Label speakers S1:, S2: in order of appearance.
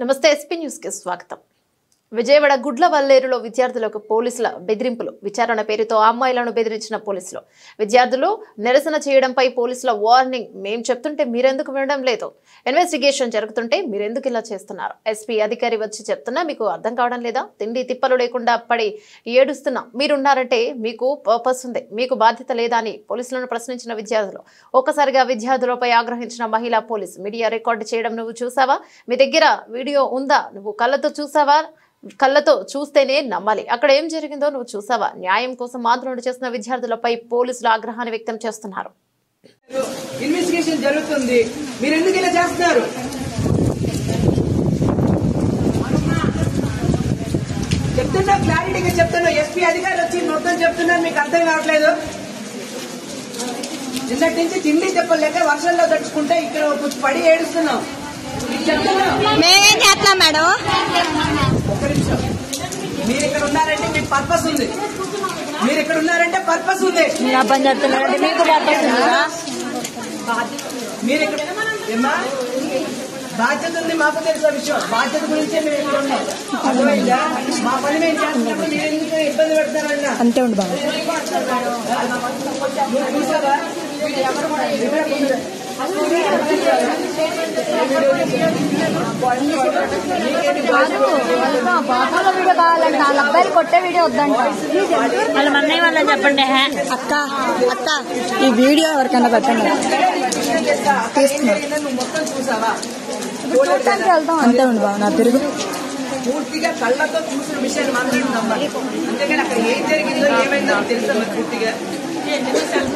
S1: నమస్తే SP news కి స్వాగతం. విజయవాడ గుడ్లవల్లేరులో విద్యార్థులకు పోలీసుల బెదిరింపులు. విచారణ పేరుతో అమ్మాయిలను బెదిరించిన పోలీసులు. విద్యార్థులు నిరసన చేయడంపై పోలీసుల వార్నింగ్. మేం చెప్తుంటే మీరెందుకు వినడం లేదు? ఇన్వెస్టిగేషన్ జరుగుతుంటే మీరెందుకు ఇలా చేస్తున్నారు? ఎస్పీ అధికారి వచ్చి చెప్తున్నా మీకు అర్థం కావడం లేదా? తిండి తిప్పలు లేకుండా పడి ఏడుస్తున్నా మీరున్నారంటే మీకు పర్పస్ ఉంది, మీకు బాధ్యత లేదా అని పోలీసులను ప్రశ్నించిన విద్యార్థులు. ఒక్కసారిగా విద్యార్థులపై ఆగ్రహించిన మహిళా పోలీసు. మీడియా రికార్డు చేయడం నువ్వు చూసావా? మీ దగ్గర వీడియో ఉందా? నువ్వు కళ్ళతో చూసావా? కళ్ళతో చూస్తేనే నమ్మాలి. అక్కడ ఏం జరిగిందో నువ్వు చూసావా? న్యాయం కోసం ఆందోళన చేస్తున్న విద్యార్థులపై పోలీసులు ఆగ్రహాన్ని వ్యక్తం చేస్తున్నారు.
S2: ఇన్వెస్టిగేషన్ జరుగుతుంది, మీరు ఎందుకు ఇలా చేస్తున్నారు? చెప్తున్నా, క్లారిటీగా చెప్తున్నా. ఎస్పీ అధికారులు వచ్చి మొత్తం చెప్తున్నారు, మీకు అర్థం కావట్లేదు. నిన్నటి నుంచి తిండి చెప్పలేక వర్షంలో తడుచుకుంటే ఇక్కడ పడి ఏడుస్తున్నాం.
S3: మేమేం చేస్తున్నాం మేడం?
S2: ఒక్క నిమిషం. మీరు ఇక్కడ ఉన్నారంటే మీకు పర్పస్ ఉంది. మీరు ఇక్కడ ఉన్నారంటే పర్పస్ ఉంది.
S3: మీరు పని చేస్తున్నారంటే మీకు పర్పస్ ఉందా?
S2: మీరు ఇక్కడ ఏమ్మా బాధ్యత ఉంది, మాకు తెలిసిన విషయం. బాధ్యత గురించే మేము ఇక్కడ ఉన్నాం. అర్థమైందా? మా పని మేము చేస్తున్నప్పుడు మీరు ఎందుకు ఇబ్బంది పెడతారన్నా?
S3: అంతే ఉండు బాబు.
S2: నువ్వు చూసావా?
S3: బాబాలో వీడియో కావాలంటే వాళ్ళ అబ్బాయిలు కొట్టే వీడియో వద్దంట. వాళ్ళ అన్నయ్య వాళ్ళని చెప్పండి. అక్క అక్క ఈ వీడియో ఎవరికైనా పెట్టండి.
S2: నువ్వు మొత్తం చూసావా?
S3: చూడటానికి వెళ్తాం. అంతే ఉండు బాబు. నా పెరుగు
S2: పూర్తిగా కళ్ళతో చూసిన విషయాన్ని మాత్రమే నమ్మాలి. అంతేగాని అక్కడ ఏం జరిగిందో ఏమైందో తెలుసా పూర్తిగా?